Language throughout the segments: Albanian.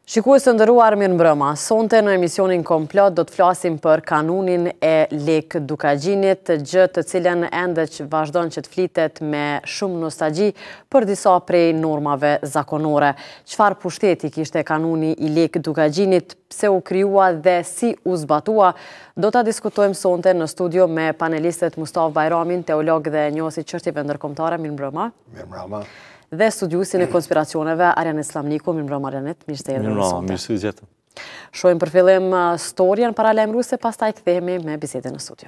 Shikues të nderuar, mirëmbrëma. Sonte në emisionin Komplot do të flasim për kanunin e Lek Dukagjinit, gjë të cilën ende që vazhdon që të flitet me shumë nostalgji për disa prej normave zakonore. Çfarë pushteti kishte kanuni i Lek Dukagjinit, pse u krijua dhe si u zbatua, do ta diskutojmë sonte në studio me panelistët Mustafa Bajramin, teolog dhe njohës i çështjeve ndërkombëtare. Mirëmbrëma. Mirëmbrëma. Dhe studiusin e konspiracioneve, Arjanet Slamniku. Mirëmbrëma, Arjanet. Mirë se erdhe në sonte. Mirë se u gjetëm. Shohim për fillim storjen paralajmëruese, pastaj kthehemi me bisedën në studio.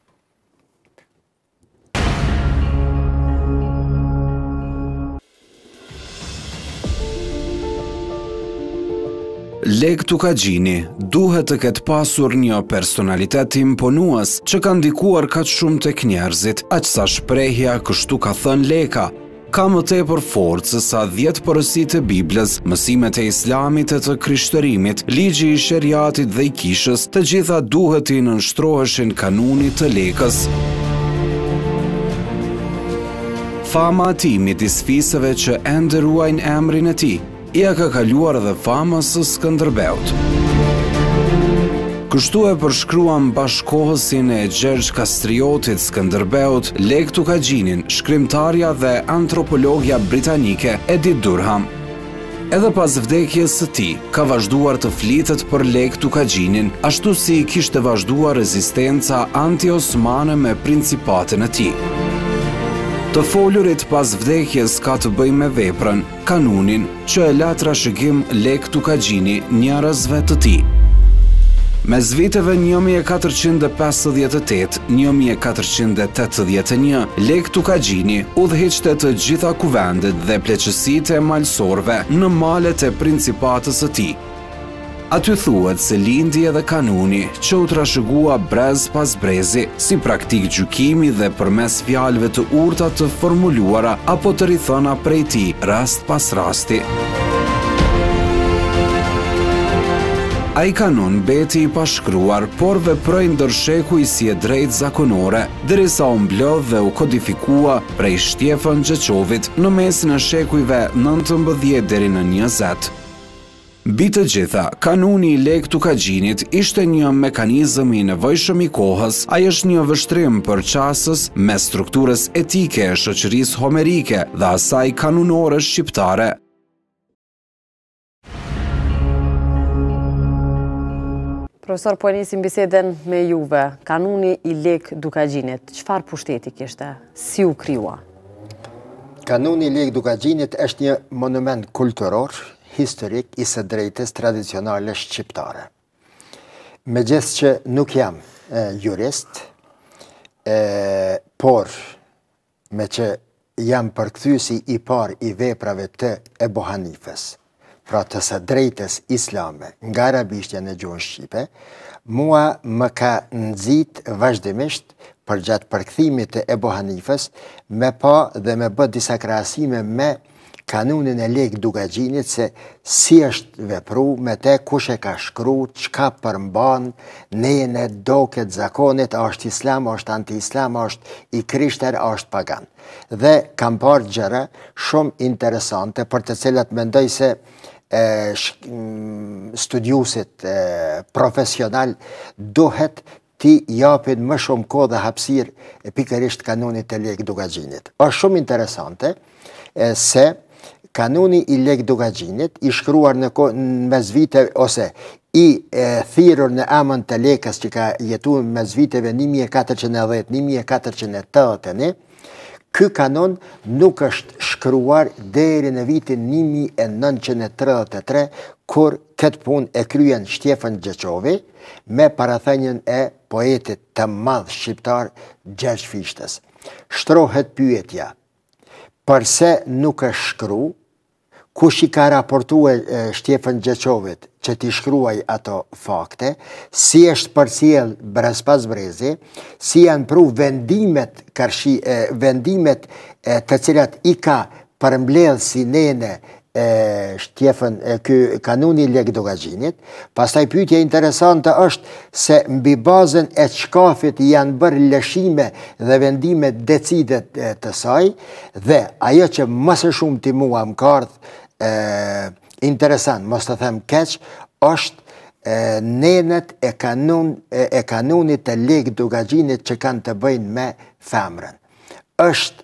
Lek Dukagjini duhet të ketë pasur një personalitet imponues që ka ndikuar kaq shumë tek njerëzit, aq sa shprehja kështu ka thënë Leka ka më tepër forcë sa 10 porositë e Biblës, mësimet e Islamit e të Krishtërimit, ligji i Sheriatit dhe i Kishës, të gjitha duhet i nënshtroheshin kanunit të Lekës. Fama e tij midis fisëve që ende ruajnë emrin e tij, ia ka kaluar edhe famës së Skënderbeut. Kështu e përshkruan bashkohësin e Gjergj Kastriotit Skënderbeut Lek Dukagjinin, shkrimtarja dhe antropologja britanike Edith Durham. Edhe pas vdekjes së tij, ka vazhduar të flitet për Lek Dukagjinin, ashtu si kishte vazhduar rezistenca anti-osmane me principatin e tij. Të folurit pas vdekjes ka të bëjë me veprën, kanunin, që e la trashëgim Lek Dukagjini njerëzve të tij. Mes viteve 1458-1481, Lek Dukagjini udhëhiqte të gjitha kuvendet dhe pleqësitë e malsorve në malet e principatës së tij. Aty thuhet se lindi edhe kanuni që u trashëgua brez pas brezi, si praktik gjykimi dhe përmes fjalëve të urta të formuluara apo të rithëna prej tij rast pas rasti. Ai kanun beti i pashkruar, por veproi ndër shekuj si e drejtë zakonore, derisa u mblodh dhe u kodifikua prej Shtjefan Xheçovit në mesin e shekujve 19 deri në 20. Mbi të gjitha, kanuni i Lek Dukagjinit ishte një mekanizëm i nevojshëm i kohës, ai është një vështrim përqasës mes strukturës etike e shoqërisë homerike dhe asaj kanunore shqiptare. Profesor, po e nisim bisedën me juve. Kanuni i Lek Dukagjinit, çfarë pushteti kishte? Si u krijua? Kanuni i Lek Dukagjinit është një monument kulturor, historik i së drejtës tradicionale shqiptare. Megjithëse që nuk jam jurist, por me që jam përkthyesi i parë i veprave të Ebu Hanifës, pra të së drejtës islame nga arabishtja në gjuhën shqipe, mua më ka nxit vazhdimisht për gjatë përkthimit të Ebu Hanifës me pa dhe me bë disa krahasime me kanunin e Lek Dukagjinit, se si është vepru me te, kush e ka shkru, çka përmban, nejen e doket zakonit, a është islam, a është anti-islam, a është i krishter, a është pagan. Dhe kam parë gjëra shumë interesante për të cilat mendoj se studiusit profesional duhet ti japin më shumë kohë dhe hapësirë pikërisht kanunit të Lek Dukagjinit. Është shumë interesante se kanuni i Lek Dukagjinit i shkruar në mes viteve ose i thirrur në emën të Lekës që ka jetuar mes viteve 1410-1481, ky kanon nuk është shkruar deri në vitin 1933, kur këtë punë e kryen Shtjefan Xheçovi me parathënien e poetit të madh shqiptar Gjergj Fishtës. Shtrohet pyetja, përse nuk është shkru, kush i ka raportuar Shtjefan Xheçovit që t'i shkruaj ato fakte, si është përcjell brez pas brezi, si janë pru vendimet të cilat i ka përmbledh si nene Shtjefan, kanuni Lek Dukagjinit. Pastaj pyetja interesante është se mbi bazën e çkafit janë bërë lëshime dhe vendime decide të saj, dhe ajo që më së shumti mua më ka ardhur interesant, mos të them keq, është nenet e kanunit të Lek Dugagjinit që kanë të bëjnë me femrën. Është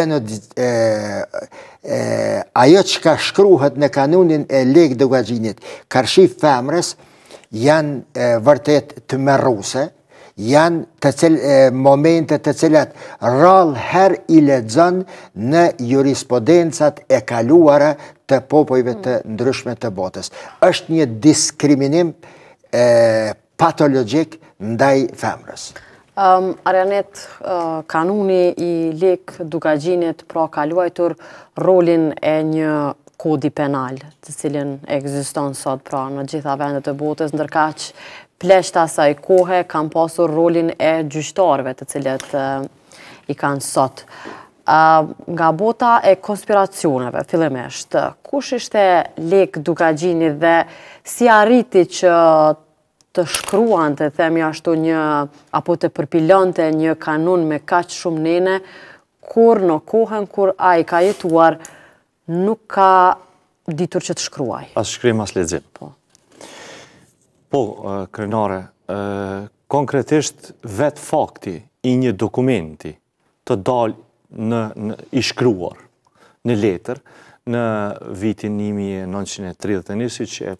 ajo që ka shkruhet në kanunin e Lek Dugagjinit, karshif femrës, janë vërtet të merruse, janë momente të cilat rrallë her i lexon në jurisprudencat e kaluara të popujve të ndryshme të botës. Është një diskriminim patologjik ndaj femrës. Arianet, kanuni i Lek Dugagjinit pra ka luajtur rolin e një kodi penal, të cilin ekziston sot pra në gjitha vendet e botës, ndërkaq pleshta asaj kohe kanë pasur rolin e gjyqtarëve të cilët i kanë sot. Nga bota e konspiracioneve, fillimisht, kush ishte Lek Dugagjini dhe si arriti që të shkruan të themi ashtu apo të përpilonte një kanun me kaq shumë nene, kur në kohën kur ai ka jetuar nuk ka ditur që të shkruaj. As shkrim, as lexim. Po, krenare, konkretisht vetë fakti i një dokumenti të dalë i shkruar në letër në vitin 1931, si që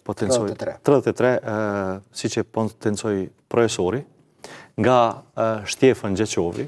potencoj profesori, nga Shtefan Gjeqovi,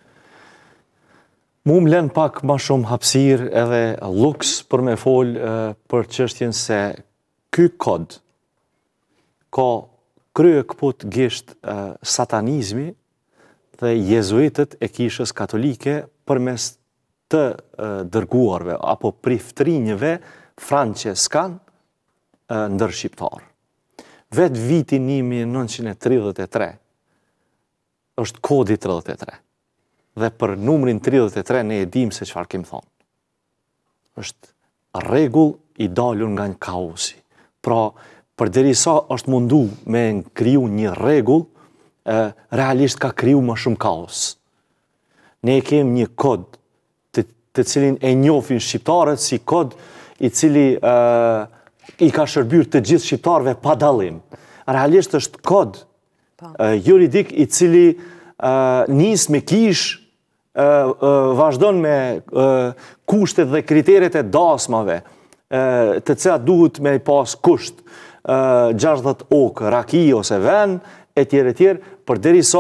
mu më len pak ma shumë hapësirë edhe luks për me folë për çështjen se ky kod ka krye këput gisht satanizmi dhe jezuitët e kishës katolike përmes të dërguarve apo priftrinjëve franceskan ndër shqiptar. Vetë vitin 1933 është kodi 33. Dhe për numrin 33 ne e dim se çfarë kemi thonë. Është rregull i dalur nga një kaosi. Pra, përderisa është mundu me kriju një rregull, realisht ka kriju më shumë kaos. Ne kemi një kod të cilin e njohin shqiptarët si kod i cili i ka shërbyer të gjithë shqiptarëve pa dallim. Realisht është kod juridik i cili nis me kish, vazhdon me kushtet dhe kriteret e dasmave, të cilat duhet me pas kusht 60 okë, raki ose ven, etj, përderisa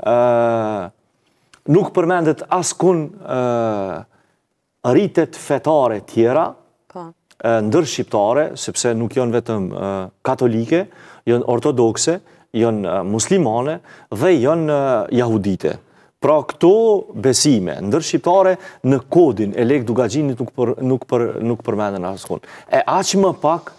nuk përmendet askun rritet fetare tjera ndër shqiptare, sepse nuk janë vetëm katolike, janë ortodokse, janë muslimane dhe janë jahudite. Pra këto besime ndër shqiptare në kodin e Lek Dugagjinit nuk përmenden askun. E aq më pak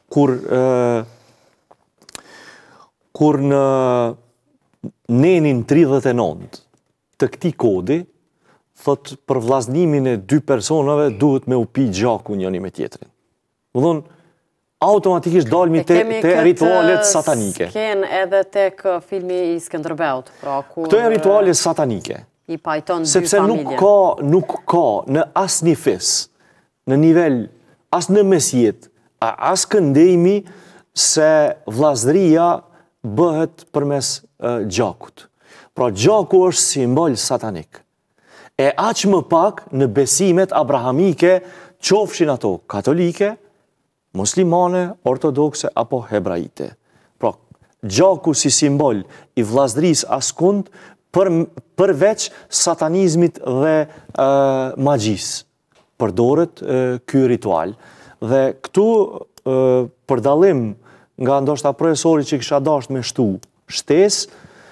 kur në nenin 39 të këtij kodi thot për vllaznimin e dy personave duhet me u pi gjaku njëri me tjetrin. Do thonë automatikisht dalmi te ritualet satanike. Ken edhe tek filmi i Skënderbeut, pra ku këto janë rituale satanike. I pajton dy sepse familje. Nuk ka në asnjë fes, në nivel as në mesjet, as këndejmi se vllazëria bëhet përmes gjakut. Pra gjaku është simbol satanik. E aq më pak në besimet abrahamike, qofshin ato katolike, muslimane, ortodokse apo hebraite. Pra gjaku si simbol i vllazërisë askund përveç satanizmit dhe magjisë. Përdoret ky ritual. Dhe këtu për dallim nga ndoshta profesori që kisha dashur me shtu shtesë,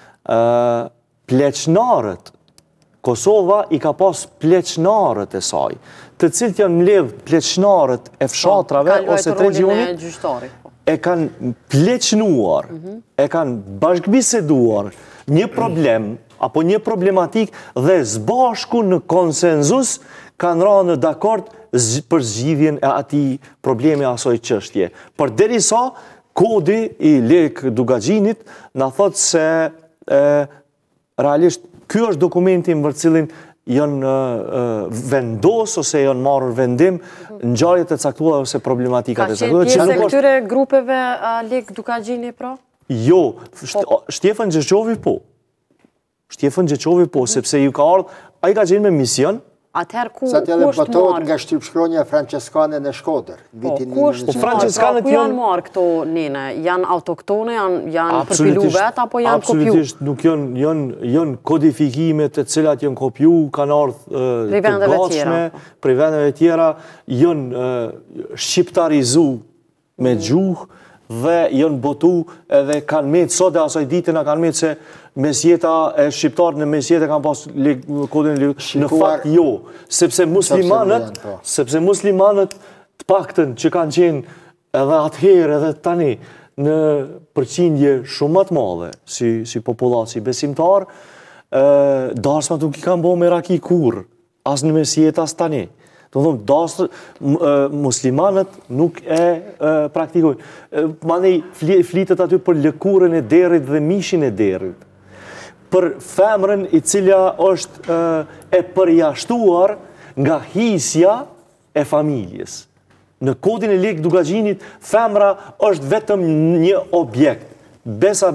pleqnarët, Kosova i ka pas pleqnarët e saj, të cilët janë mbledh pleqnarët e fshatrave ose të regionit, e kanë pleqnuar, e kanë bashkëbiseduar një problem apo një problematik dhe zbashku në konsenzus kanë rënë dakord për zgjidhjen e atij problemi asoj çështje. Përderisa kodi i Lek Dugagjinit na thot se realisht ky është dokumenti për cilin janë vendos ose janë marrë vendim në ngjarje të caktuara ose problematika të caktuara. Ka qenë pjesë e këtyre grupeve Lek Dukagjini, pra? Jo, Shtjefan Gjeqovi po. Shtjefan Gjeqovi po, sepse ju ka ardhur, ai ka qenë me mision. Atëherë ku Sa t'jale është botohet marrë? nga shtypshkronja franceskane në Shkodër. Ku është marrë? Ku janë marrë këto nene? Janë autoktone, janë përpilu vetë, apo janë kopju? Absolutisht, nuk janë kodifikime të cilat janë kopju, kanë ardhë të gatshme, prej vendeve tjera, janë shqiptarizu me gjuhë, dhe janë botu edhe kanë metë, sot e asaj ditën a kanë metë se mesjeta e shqiptarë në mesjeta kanë pas kodin në fakt jo, sepse muslimanët të paktën që kanë qenë edhe atëherë edhe tani në përqindje shumë më të madhe si populaci besimtar, dasma nuk i kanë bo me raki kur, as në mesjeta as tani. Të thonë, muslimanët nuk e praktikojnë. Manej flitet aty për lëkurën e derit dhe mishin e derit. Për femrën i cilja është e përjashtuar nga hisja e familjes. Në kodin e Lek Dukagjinit, femra është vetëm një objekt. Besa,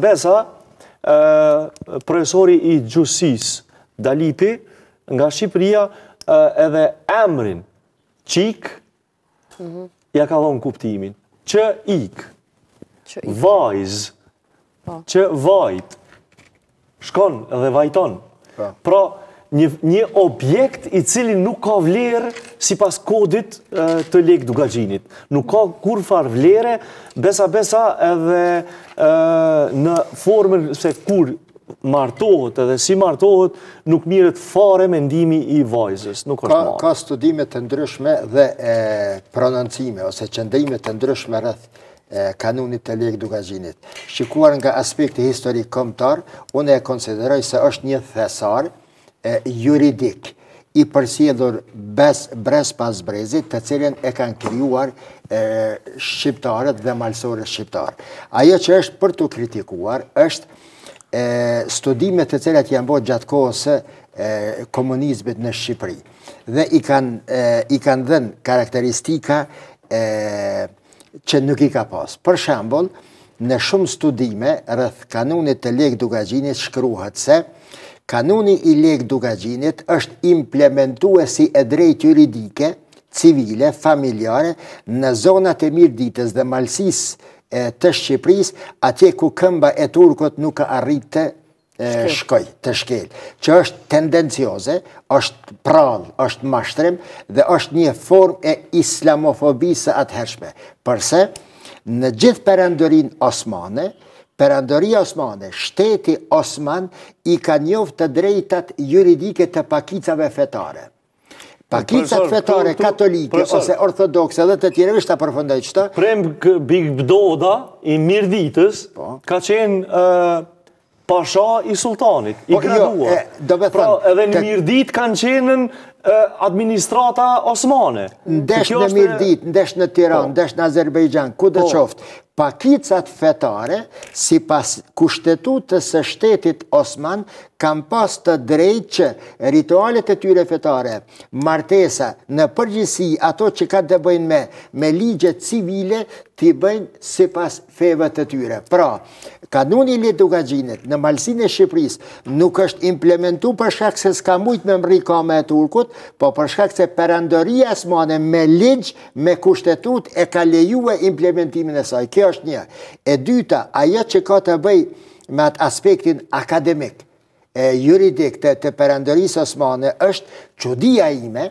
profesori i gjustis Dalipi, nga Shqipëria, edhe emrin qik, ja ka dhonë kuptimin. Që ik, vajz, që vajt, shkon edhe vajton. Pra, një objekt i cili nuk ka vlerë si pas kodit të Lek Dukagjinit. Nuk ka kur far vlerë, besa edhe në formën se kur martohet edhe si martohet, nuk mirët fare mendimi i vajzës, nuk është marrë. Ka studimet të ndryshme dhe prononcime, ose qëndrime të ndryshme rreth kanunit të Lek Dukagjinit. Shikuar nga aspekti historik kombëtar, unë e konsideroj se është një thesar juridik i përsjedhur brez pas brezit, të cilën e kanë krijuar shqiptarët dhe malsorët shqiptarë. Ajo që është për të kritikuar është studimet të cilat janë bërë gjatë kohës komunizmit në Shqipëri dhe i kanë dhënë karakteristika që nuk i ka pas. Për shembull, në shumë studime rreth kanunit të Lek Dukagjinit shkruhet se kanuni i Lek Dukagjinit është implementuesi e drejtë juridike, civile, familjare në zonat e mirditës dhe malësisë të Shqipëris, atje ku këmba e turkot nuk ka arrit të shkoj, të shkel, që është tendencioze, është prallë, është mashtrim dhe është një form e islamofobisë atëhershme. Përse, në gjithë perandorin osmane, perandoria osmane, shteti osman i ka njoft të drejtat juridike të pakicave fetare. Pakicat fetare katolike ose ortodokse dhe të tjere vishta përfëndaj qëta. Prem Big Bdoda i Mirditës ka qenë pasha i sultanit, i graduar. Pra edhe në Mirdit kanë qenën administrata osmane. Ndesh në Mirdit, ndesh në Tiran, ndesh në Azerbejgjan, ku dhe qoftë. Pakicat fetare, si pas kushtetutës së shtetit Osman, kam pas të drejtë që ritualet e tyre fetare, martesa, në përgjithësi ato që ka të bëjnë me ligjet civile, t'i bëjnë si pas feve të tyre. Pra, kanuni i Lek Dukagjinit në malsinë e Shqipërisë nuk është implementu për shkak se s'ka mujt me mri kame e turkut, po për shkak se perandoria osmane me ligj, me kushtetut e ka lejue implementimin e saj. Kjo është një. E dyta, ajo që ka të bëj me atë aspektin akademik, juridik të perandorisë osmane, është çudia ime,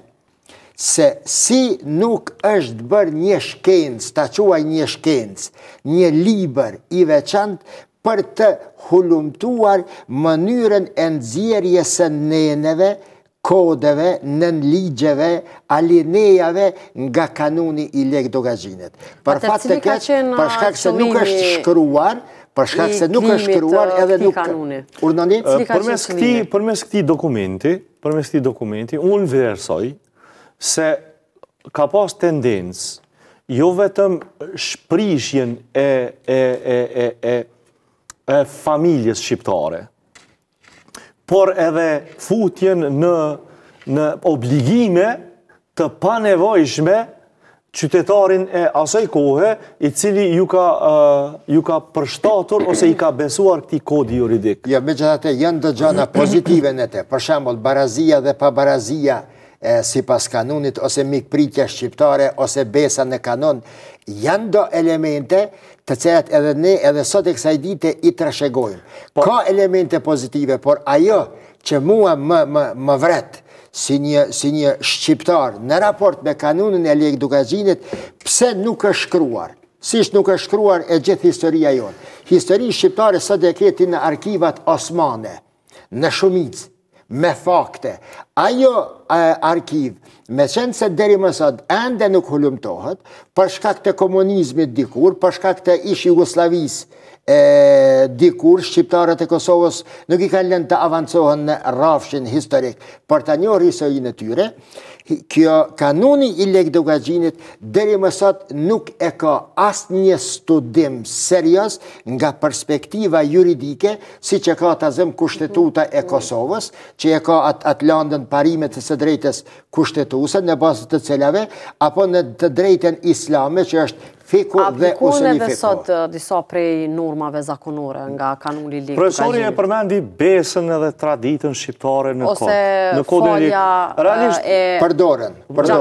se si nuk është bërë një shkencë, ta quaj një shkencë, një libër i veçantë për të hulumtuar mënyrën e nxjerrjes së neneve, kodeve, nën ligjeve, alinejave nga kanuni i Lek Dukagjinit. Për fat të keq, për shkak se nuk është shkruar, për shkak se nuk është shkruar edhe nuk urdhëni. Përmes këtij dokumenti, unë vlerësoj se ka pas tendencë jo vetëm shprishjen e familjes shqiptare, por edhe futjen në në obligime të panevojshme qytetarin e asaj kohe i cili ju ka përshtatur ose i ka besuar këtij kodi juridik. Jo, megjithatë janë do gjëra pozitive në te. Për shembull, barazia dhe pabarazia sipas kanunit ose mikpritja shqiptare ose besa në kanon janë do elemente të cilat edhe ne edhe sot e kësaj dite i trashëgojmë. Ka elemente pozitive, por ajo që mua më vret si një shqiptar në raport me kanunin e Lek Dukagjinit, pse nuk është shkruar? Si është nuk është shkruar e gjithë historia jonë. Historia shqiptare sot e keti në arkivat osmane, në shumicë, me fakte. Ajo arkiv, me qenë se deri më sot ende nuk hulumtohet, për shkak të komunizmit dikur, për shkak të ish Jugosllavisë dikur, shqiptarët e Kosovës nuk i kanë lënë të avancohen në rrafshin historik për ta njohur historinë e tyre. Kjo kanuni i Lek Dukagjinit deri më sot nuk e ka asnjë studim serioz nga perspektiva juridike, siç e ka tazëm Kushtetuta e Kosovës, që e ka atë landën parimet të së drejtës kushtetuese në bazë të cilave, apo në të drejtën islame që është fiku dhe usuli fiku. Aplikojnë edhe sot disa prej normave zakonore nga kanuni Lek Dukagjinit. Profesori e përmendi besën edhe traditën shqiptare në kod. Ose falja e... Përdoren.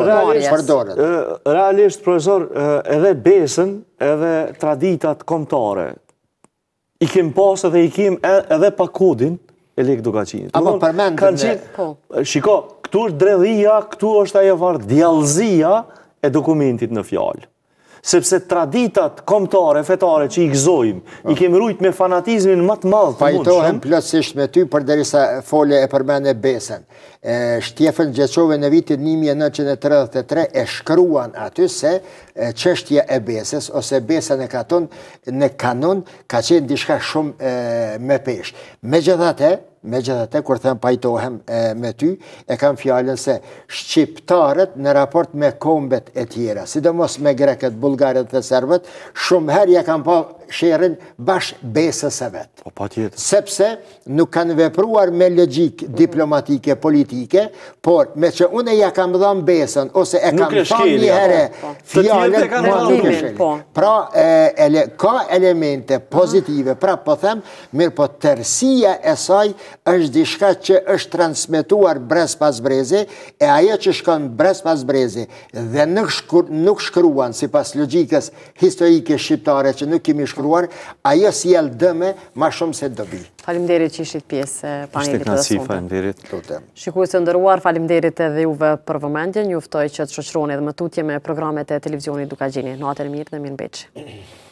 Realisht, profesor, edhe besën edhe traditat kombëtare i kem pas edhe i kem edhe pa kodin e Lek Dukagjinit. Apo përmendim... Shiko, këtu është dredhia, këtu është ajo djallëzia e dokumentit në fjalë. Sepse traditat kombëtare, fetare që i gëzojmë, i kemi rujt me fanatizmin më të madh të mundshëm. Pajtohem plotësisht me ty përderisa fole e përmende besën. Shtjefën Gjeçove në vitin 1933 e shkruan aty se çështja e besës ose besa në kanon ka qenë diçka shumë me peshë. Megjithatë, kur them pajtohem me ty, e kam fjalën se shqiptarët në raport me kombet e tjera, sidomos me grekët, bullgarët dhe serbët, shumë herë ja kanë pa sherrin bash besës së vet. Po patjetër. Sepse nuk kanë vepruar me logjik diplomatike, politike, por me që unë ja kam dhënë besën ose e kam thënë një herë fjalën, pra ka elemente pozitive, pra po them, mirë po tërësia e saj është diçka që është transmetuar brez pas brezi, e ajo që shkon brez pas brezi dhe nuk shkruan sipas logjikës historike shqiptare që nuk kemi shkruar, ajo sjell dëme më shumë se dobi. Faleminderit që ishit pjesë e panelit të sonte. Faleminderit. Shikues të nderuar, faleminderit edhe juve për vëmendjen. Ju ftoj që të shoqëroni edhe më tutje me programet e televizionit Dukagjini. Natën e mirë dhe mirëmbëjtje.